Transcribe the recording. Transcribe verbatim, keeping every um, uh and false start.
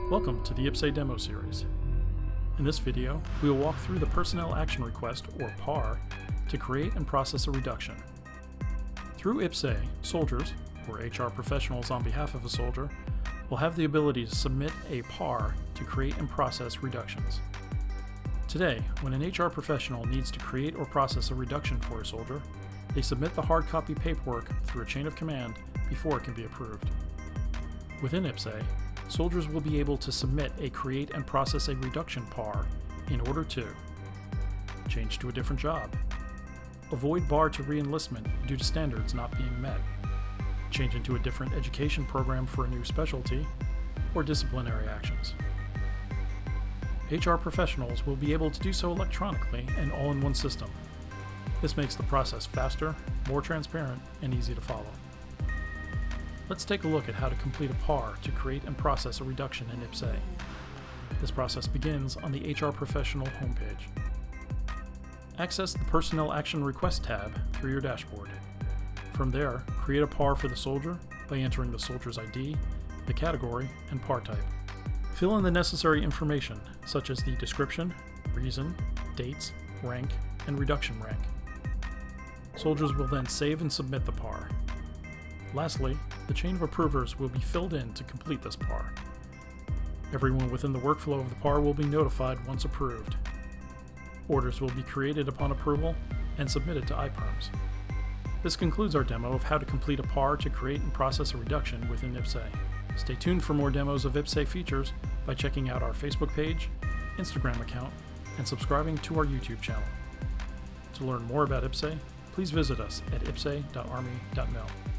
Welcome to the I P P S-A Demo Series. In this video, we will walk through the Personnel Action Request, or P A R, to create and process a reduction. Through I P P S-A, soldiers, or H R professionals on behalf of a soldier, will have the ability to submit a P A R to create and process reductions. Today, when an H R professional needs to create or process a reduction for a soldier, they submit the hard copy paperwork through a chain of command before it can be approved. Within I P P S-A, soldiers will be able to submit a create and process a reduction P A R in order to change to a different job, avoid bar to re-enlistment due to standards not being met, change into a different education program for a new specialty, or disciplinary actions. H R professionals will be able to do so electronically and all in one system. This makes the process faster, more transparent, and easy to follow. Let's take a look at how to complete a P A R to create and process a reduction in I P P S-A. This process begins on the H R Professional homepage. Access the Personnel Action Request tab through your dashboard. From there, create a P A R for the soldier by entering the soldier's I D, the category, and P A R type. Fill in the necessary information, such as the description, reason, dates, rank, and reduction rank. Soldiers will then save and submit the P A R. Lastly, the chain of approvers will be filled in to complete this P A R. Everyone within the workflow of the P A R will be notified once approved. Orders will be created upon approval and submitted to I P P R Ms. This concludes our demo of how to complete a P A R to create and process a reduction within I P P S-A. Stay tuned for more demos of I P P S-A features by checking out our Facebook page, Instagram account, and subscribing to our YouTube channel. To learn more about I P P S-A, please visit us at I P P S A dot army dot mil.